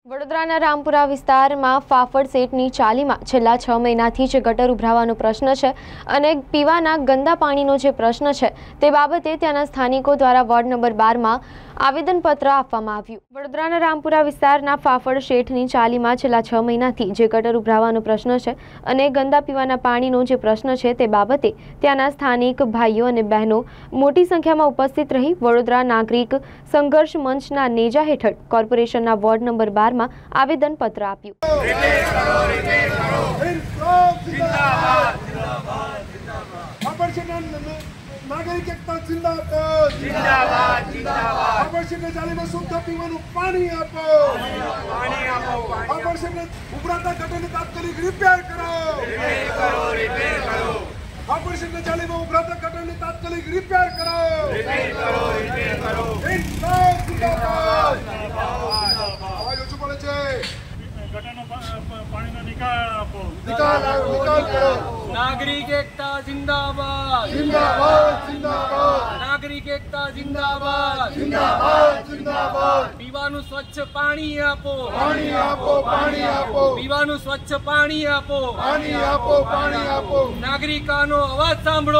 વડોદરાના રામપુરા વિસ્તારમાં ફાફડ સેટની ચાલીમાં છેલ્લા 6 મહિનાથી જ ગટર ઉભરાવાનો પ્રશ્ન છે અને પીવાના ગંદા પાણીનો જે પ્રશ્ન છે તે બાબતે ત્યાંના સ્થાનિકો દ્વારા વોર્ડ નંબર 12માં આવેદનપત્ર આપવામાં આવ્યું। વડોદરાના રામપુરા વિસ્તારના ફાફડ શેઠની ચાલીમાં છેલ્લા 6 મહિનાથી જે ગટર ઉભરાવાનો પ્રશ્ન છે અને ગંદા પીવાના પાણીનો જે પ્રશ્ન છે તે બાબતે ત્યાંના સ્થાનિક ભાઈઓ અને બહેનો મોટી સંખ્યામાં ઉપસ્થિત રહી વડોદરા નાગરિક સંઘર્ષ મંચના નેજા હેઠળ કોર્પોરેશનના વોર્ડ નંબર 12 આવેદનપત્ર આપ્યું। नागरिक एकता जिंदाबाद जिंदाबाद जिंदाबाद ऑपरेशन ने जाली में शुद्ध पीवाનું પાણી આપો ऑपरेशन ने ઉભરાતા ગટરને તાત્કાલિક રિપેર કરો ऑपरेशन ने जाली में ઉભરાતા ગટરને તાત્કાલિક રિપેર કરો जिंदाबाद આવાજ ઓછું પડે છે ગટરનો પાણીનો નિકાલ આપો નિકાલ કરો नागरिक एकता जिंदाबाद जिंदाबाद जिंदाबाद नागरिक एकता जिंदाबाद जिंदाबाद जिंदाबाद पीवानु स्वच्छ पाणी आपो पीवानु स्वच्छ पाणी आपो नागरिकानो अवाज सांभळो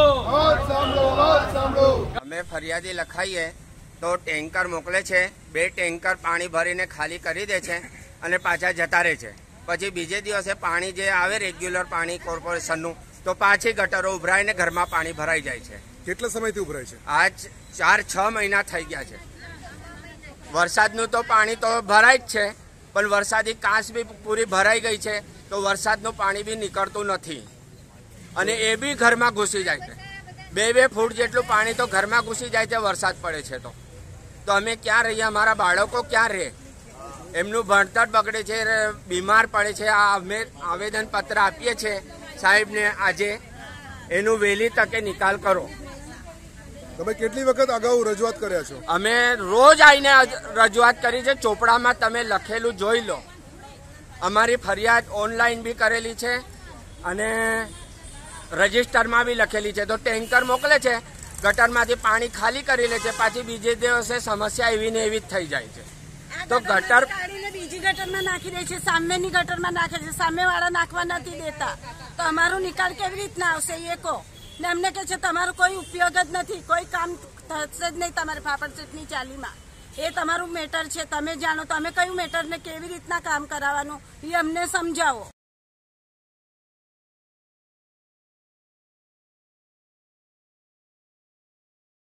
અમે ફરિયાદી લખાઈએ તો ટેન્કર મોકલે છે, 2 ટેન્કર પાણી ભરીને ખાલી કરી દે છે અને પાછા જતા રહે છે। પછી બીજે દિવસે પાણી જે આવે રેગ્યુલર પાણી કોર્પોરેશનનું તો પાછી ગટરો ઉભરાઈને ઘરમાં પાણી ભરાઈ જાય છે। કેટલા સમયથી ઉભરાય છે? આજ 4-6 મહિના થઈ ગયા છે। વરસાદનું તો પાણી તો ભરાય જ છે, પણ વરસાદી કાંસ બી પૂરી ભરાઈ ગઈ છે તો વરસાદનું પાણી બી નીકળતું નથી અને એ બી ઘરમાં ઘૂસી જાય છે। 2-2 ફૂટ જેટલું પાણી તો ઘરમાં ઘૂસી જાય છે વરસાદ પડે છે તો અમે ક્યાં રહીએ? અમારા બાળકો ક્યાં રહે? એમનું ભણતર બગડે છે, બીમાર પડે છે। આ અમે આવેદનપત્ર આપીએ છીએ સાહેબને આજે, એનું વહેલી તકે નિકાલ કરો। તમે કેટલી વખત અગાઉ રજૂઆત કર્યા છો? અમે રોજ આવીને રજૂઆત કરી છે। ચોપડામાં તમે લખેલું જોઈ લો। અમારી ફરિયાદ ઓનલાઈન બી કરેલી છે અને રજિસ્ટરમાં બી લખેલી છે। તો ટેન્કર મોકલે છે, ગટરમાંથી પાણી ખાલી કરી લે છે, પાછી બીજે દિવસે સમસ્યા એવી ને એવી જ થઈ જાય છે। તો ગટર બીજી ગટરમાં નાખી દે છે, સામેની ગટરમાં નાખે છે, સામેવાળા નાખવા નથી દેતા, તો અમારો નિકાલ કેવી રીતના આવશે એ કહો ને? અમને કહે છે તમારો કોઈ ઉપયોગ જ નથી, કોઈ કામ થશે જ નહીં તમારે ફાફડ સેટની ચાલીમાં। એ તમારું મેટર છે, તમે જાણો, તમે કયું મેટરને કેવી રીતના કામ કરાવવાનું એ અમને સમજાવો।